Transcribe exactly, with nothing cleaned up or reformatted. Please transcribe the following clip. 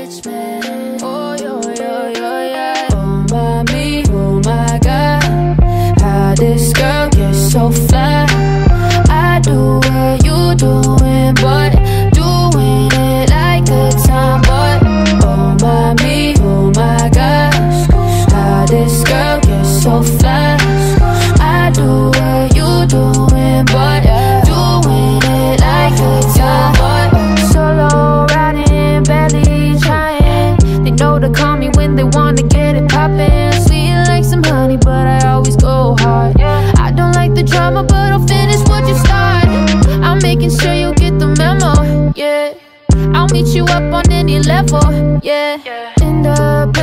rich man. Oh, yo, yo, yo, yeah. Oh, mommy, oh my God, how this girl gets so fly. I do what you doing, but doing it like a tomboy. Oh, mommy, oh my gosh, how this girl gets so fly. I do what you doing, but doing it like a tomboy. Solo riding, barely trying. They know to call me when they wanna get it poppin'. Sweet like some honey, but I always go hard. I don't like the drama, but I'll finish what you start. I'm making sure you get the memo, yeah. I'll meet you up on any level, yeah. In the